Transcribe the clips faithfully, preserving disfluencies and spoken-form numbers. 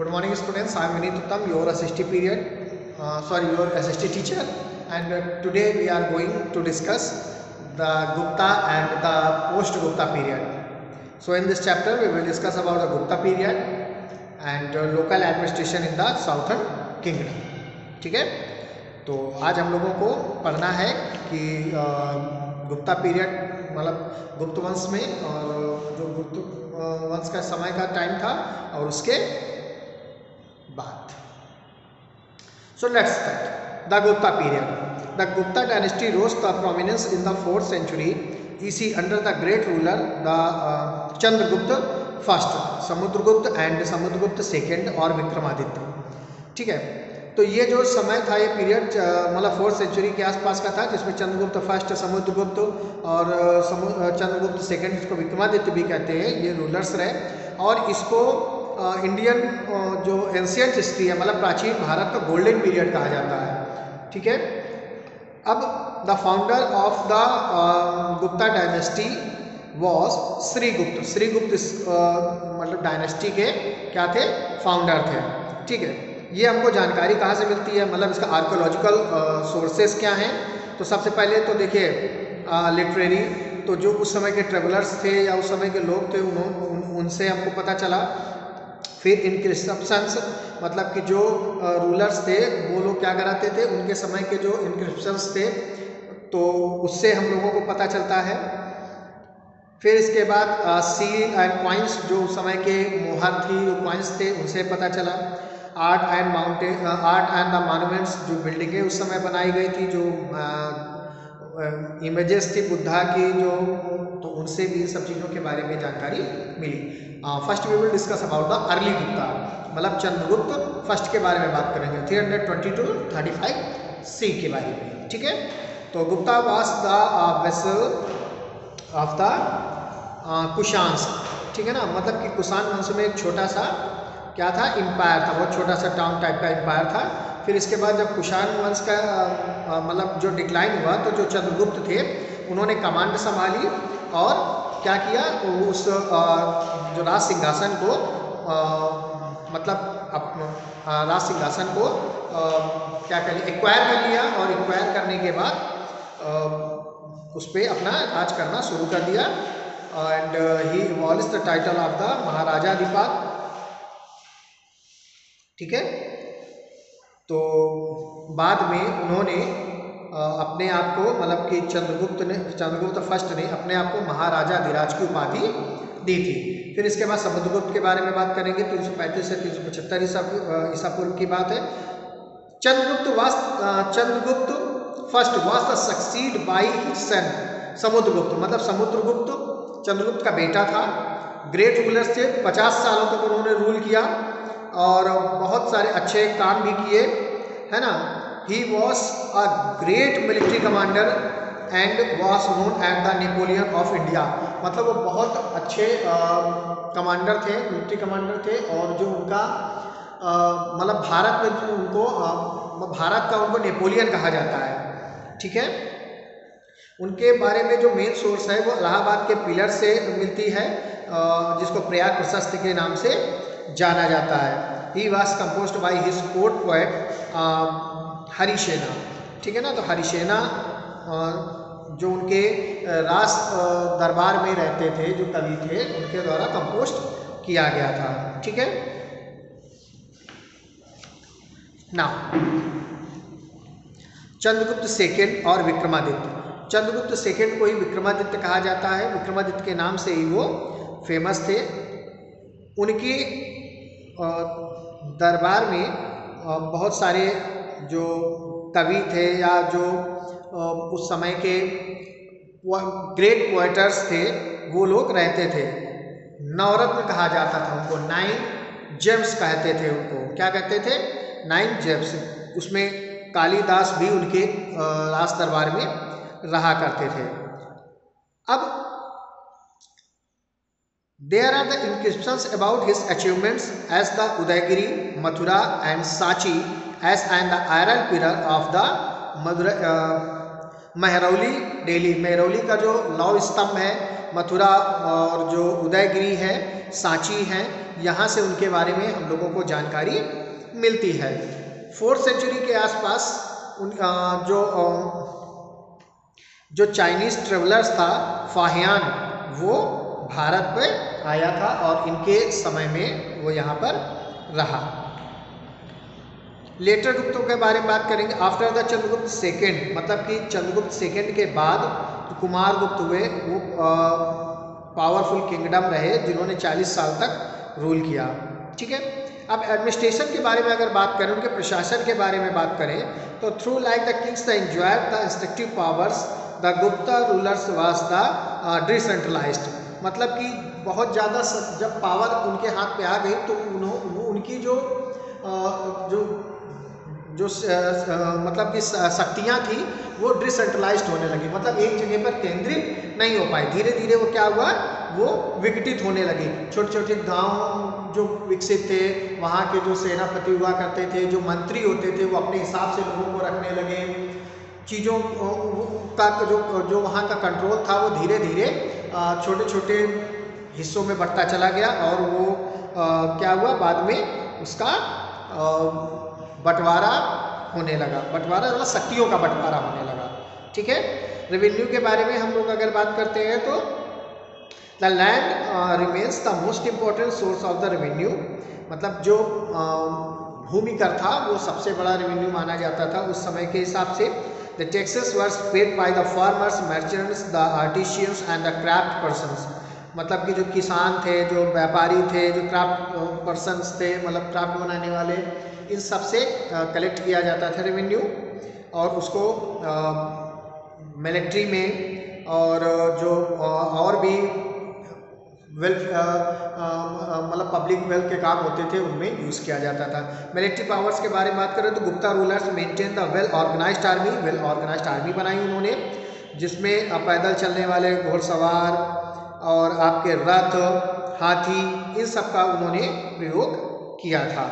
Good morning, students. I am Vineet Uttam, your S S T period, uh, sorry, your S S T teacher, and uh, today we are going to discuss the Gupta and the post-Gupta period. So, in this chapter, we will discuss about the Gupta period and uh, local administration in the Southern Kingdom. ठीक है, तो आज हम लोगों को पढ़ना है कि गुप्ता पीरियड मतलब गुप्त वंश में और जो गुप्त वंश का समय का टाइम था और उसके बाद. So let's start. The Gupta period. The Gupta dynasty rose to prominence in the fourth century E C under the great ruler the uh, Chandragupta first, Samudragupta and Samudragupta second और विक्रमादित्य. ठीक है, तो ये जो समय था ये पीरियड मतलब फोर्थ सेंचुरी के आसपास का था जिसमें चंद्रगुप्त फर्स्ट, समुद्रगुप्त और चंद्रगुप्त सेकंड, जिसको विक्रमादित्य भी कहते हैं, ये रूलर्स रहे. और इसको इंडियन uh, जो एंशियंट हिस्ट्री है मतलब प्राचीन भारत का गोल्डन पीरियड कहा जाता है. ठीक है, अब the founder of the Gupta dynasty was Srigupta. Srigupta uh, मतलब डायनेस्टी के क्या थे, फाउंडर थे. ठीक है, ये हमको जानकारी कहाँ से मिलती है, मतलब इसका आर्कोलॉजिकल सोर्सेस क्या हैं. तो सबसे पहले तो देखिए लिटरेरी, तो जो उस समय के ट्रेवलर्स थे या उस समय के लोग थे उन्होंने उन, उनसे हमको पता चला. फिर इनक्रिप्शंस, मतलब कि जो रूलर्स थे वो लोग क्या कराते थे, उनके समय के जो इनक्रिप्शंस थे तो उससे हम लोगों को पता चलता है. फिर इसके बाद सील एंड कॉइन्स, जो उस समय के मोहर थी, कॉइन्स थे, उनसे पता चला. Art and mountain art and the monuments, जो बिल्डिंगें उस समय बनाई गई थी, जो इमेजेस थी बुद्धा की, जो तो उनसे भी इन सब चीज़ों के बारे में जानकारी मिली. First we will discuss about the early Gupta, मतलब चंद्रगुप्त फर्स्ट के बारे में बात करेंगे, three hundred twenty two thirty five C के बारे में. ठीक है, तो Gupta was the vessel of the Kushans. ठीक है ना, मतलब कि कुषाण वंश में एक छोटा सा क्या था, एम्पायर था, बहुत छोटा सा टाउन टाइप का एम्पायर था. फिर इसके बाद जब कुषाण वंश का मतलब जो डिक्लाइन हुआ तो जो चंद्रगुप्त थे उन्होंने कमांड संभाली और क्या किया, उस आ, जो राज सिंहासन को आ, मतलब राज सिंहासन को आ, क्या कर लिया, एक्वायर कर लिया. और एक्वायर करने के बाद आ, उस पर अपना राज करना शुरू कर दिया. And he abolished the title of the Maharajadhiraja. ठीक है, तो बाद में उन्होंने अपने आप को मतलब कि चंद्रगुप्त ने चंद्रगुप्त फर्स्ट ने अपने आप को महाराजा अधिराज की उपाधि दी थी. फिर इसके बाद समुद्रगुप्त के बारे में बात करेंगे, तीन सौ पैंतीस से तीन सौ पचहत्तर ईसा ईसा पूर्व की बात है. Chandragupta was Chandragupta first was the succeed by his son Samudragupta, मतलब समुद्रगुप्त चंद्रगुप्त का बेटा था. ग्रेट रूलर थे, पचास सालों तक उन्होंने रूल किया और बहुत सारे अच्छे काम भी किए, है ना. He was a great military commander and was known at the Napoleon of India, मतलब वो बहुत अच्छे कमांडर थे, मिलिट्री कमांडर थे. और जो उनका मतलब भारत में जो उनको आ, भारत का उनको नेपोलियन कहा जाता है. ठीक है, उनके बारे में जो मेन सोर्स है वो इलाहाबाद के पिलर से मिलती है, आ, जिसको प्रयाग प्रशस्ति के नाम से जाना जाता है. He was composed by his court poet Harisena. ठीक है ना, तो हरिसेना जो उनके राज दरबार में रहते थे, जो कवि थे, उनके द्वारा कंपोस्ट किया गया था. ठीक है ना. चंद्रगुप्त सेकंड और विक्रमादित्य. चंद्रगुप्त सेकंड को ही विक्रमादित्य कहा जाता है, विक्रमादित्य के नाम से ही वो फेमस थे. उनकी दरबार में बहुत सारे जो कवि थे या जो उस समय के ग्रेट पोएटर्स थे वो लोग रहते थे. नवरत्न कहा जाता था उनको, नाइन जेम्स कहते थे उनको. क्या कहते थे, नाइन जेम्स. उसमें कालिदास भी उनके राज दरबार में रहा करते थे. अब there are the inscriptions about his achievements as the Udayagiri, Mathura and Sachi as and the iron pillar of the Mathura, uh, Mehrauli, Delhi. Mehrauli का जो लौह स्तंभ है मथुरा और जो उदयगिरी है, सांची है, यहाँ से उनके बारे में हम लोगों को जानकारी मिलती है। फोर्थ सेंचुरी के आसपास उन जो जो चाइनीज ट्रेवलर्स था फाहियान, वो भारत में आया था और इनके समय में वो यहाँ पर रहा। लेटर गुप्तों के बारे में बात करेंगे। आफ्टर द चंद्रगुप्त सेकेंड, मतलब कि चंद्रगुप्त सेकेंड के बाद कुमार गुप्त हुए, वो पावरफुल किंगडम रहे जिन्होंने चालीस साल तक रूल किया। ठीक है, अब एडमिनिस्ट्रेशन के बारे में अगर बात करें, उनके प्रशासन के बारे में बात करें, तो through like the kings the enjoyed the instructive powers the Gupta rulers was the decentralized, मतलब कि बहुत ज़्यादा जब पावर उनके हाथ पे आ गई तो उन्होंने उनकी जो जो जो मतलब कि शक्तियाँ थी वो डिसेंट्रलाइज्ड होने लगी, मतलब एक जगह पर केंद्रित नहीं हो पाई। धीरे धीरे वो क्या हुआ, वो विघटित होने लगी। छोटे छोटे गांव जो विकसित थे, वहाँ के जो सेनापति हुआ करते थे, जो मंत्री होते थे, वो अपने हिसाब से लोगों को रखने लगे। चीज़ों का जो जो वहाँ का कंट्रोल था वो धीरे धीरे छोटे छोटे हिस्सों में बढ़ता चला गया और वो आ, क्या हुआ, बाद में उसका आ, बंटवारा होने लगा। बंटवारा मतलब शक्तियों का बंटवारा होने लगा। ठीक है, रेवेन्यू के बारे में हम लोग अगर बात करते हैं तो the land remains the most important source of the revenue, मतलब जो भूमि कर था वो सबसे बड़ा रेवेन्यू माना जाता था उस समय के हिसाब से। The taxes were paid by the farmers, merchants, the artisans and the craft persons, मतलब कि जो किसान थे, जो व्यापारी थे, जो क्राफ्ट पर्सन्स थे, मतलब क्राफ्ट बनाने वाले, इन सब से कलेक्ट किया जाता था रेवेन्यू और उसको मिलिट्री में और जो और भी वेल्थ मतलब पब्लिक वेल्थ के काम होते थे उनमें यूज़ किया जाता था। मिलिट्री पावर्स के बारे में बात करें तो Gupta rulers maintain the well organized army, well organized army बनाई उन्होंने, जिसमें पैदल चलने वाले घोड़सवार और आपके रथ, हाथी, इन सब का उन्होंने प्रयोग किया था।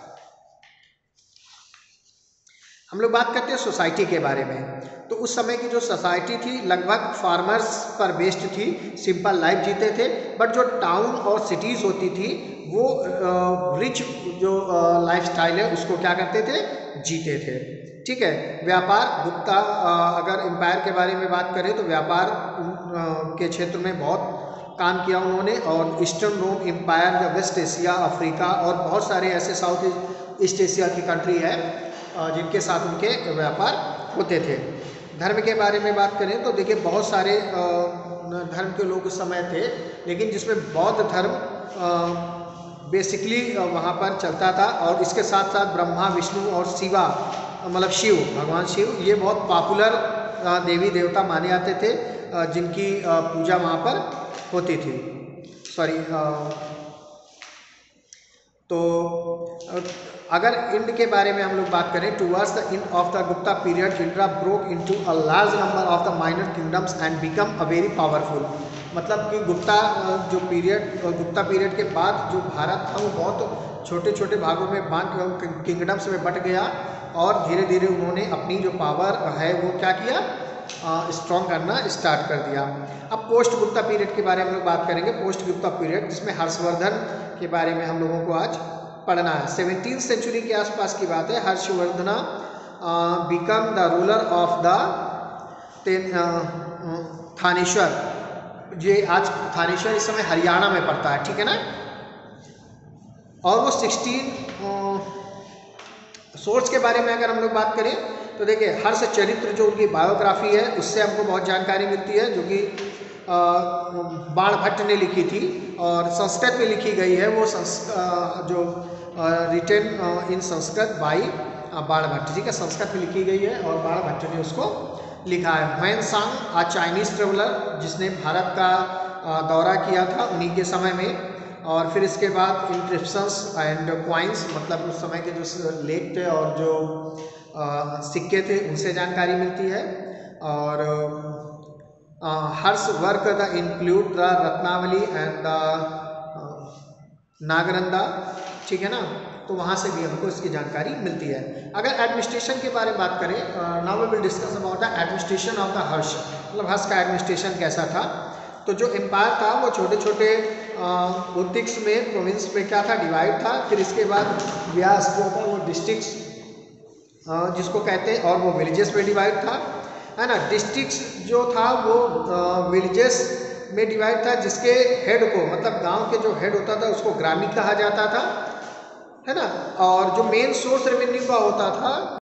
हम लोग बात करते हैं सोसाइटी के बारे में, तो उस समय की जो सोसाइटी थी लगभग फार्मर्स पर बेस्ड थी, सिंपल लाइफ जीते थे। बट जो टाउन और सिटीज़ होती थी वो रिच जो लाइफ स्टाइल है उसको क्या करते थे, जीते थे। ठीक है, व्यापार, गुप्ता अगर एम्पायर के बारे में बात करें तो व्यापार के क्षेत्र में बहुत काम किया उन्होंने और ईस्टर्न रोम एम्पायर या वेस्ट एशिया, अफ्रीका और बहुत सारे ऐसे साउथ ईस्ट एशिया की कंट्री है जिनके साथ उनके व्यापार होते थे। धर्म के बारे में बात करें तो देखिए बहुत सारे धर्म के लोग उस समय थे, लेकिन जिसमें बौद्ध धर्म बेसिकली वहाँ पर चलता था और इसके साथ साथ ब्रह्मा, विष्णु और शिवा, मतलब शिव, भगवान शिव, ये बहुत पॉपुलर देवी देवता माने जाते थे जिनकी पूजा वहाँ पर होती थी। सॉरी, तो अगर इंड के बारे में हम लोग बात करें, towards the end of the Gupta period India broke into a large number of the minor kingdoms and become a very powerful, मतलब कि गुप्ता जो पीरियड गुप्ता पीरियड के बाद जो भारत था वो बहुत छोटे छोटे भागों में बांट किंगडम्स में बट गया और धीरे धीरे उन्होंने अपनी जो पावर है वो क्या किया, स्ट्रॉन्ग करना स्टार्ट कर दिया। अब पोस्ट गुप्ता पीरियड के बारे में हम लोग बात करेंगे। पोस्ट गुप्ता पीरियड जिसमें हर्षवर्धन के बारे में हम लोगों को आज पढ़ना है। सेवनटीन सेंचुरी के आसपास की बात है। Harshavardhan become the ruler of the Thaneshwar, ये आज थानेश्वर इस समय हरियाणा में पड़ता है, ठीक है ना। और वो सिक्सटीन सोर्स के बारे में अगर हम लोग बात करें तो देखिए हर्ष चरित्र जो उनकी बायोग्राफी है उससे हमको बहुत जानकारी मिलती है, जो कि बाण भट्ट ने लिखी थी और संस्कृत में लिखी गई है। वो संस जो रिटेन इन संस्कृत बाई बाण भट्ट, ठीक है, संस्कृत में लिखी गई है और बाण भट्ट ने उसको लिखा है। ह्वेनसांग, आ चाइनीज ट्रेवलर जिसने भारत का दौरा किया था उन्हीं के समय में। और फिर इसके बाद इंक्रिप्शंस एंड क्वाइंस, मतलब उस समय के जो लेख थे और जो आ, सिक्के थे उनसे जानकारी मिलती है। और Harsh work the include the Ratnavali and the Nagananda, ठीक है ना, तो वहाँ से भी हमको इसकी जानकारी मिलती है। अगर एडमिनिस्ट्रेशन के बारे में बात करें, now we will discuss about the administration of the Harsh, मतलब हर्ष का एडमिनिस्ट्रेशन कैसा था। तो जो एम्पायर था वो छोटे छोटे बुद्धिक्स में, प्रोविंस में क्या था, डिवाइड था। फिर इसके बाद व्यास जो था वो डिस्ट्रिक्ट्स जिसको कहते हैं, और वो विलेजेस में डिवाइड था, है ना। डिस्ट्रिक्ट्स जो था वो विलेजेस में डिवाइड था, जिसके हेड को, मतलब गांव के जो हेड होता था उसको ग्रामीण कहा जाता था, है ना। और जो मेन सोर्स रेवेन्यू का होता था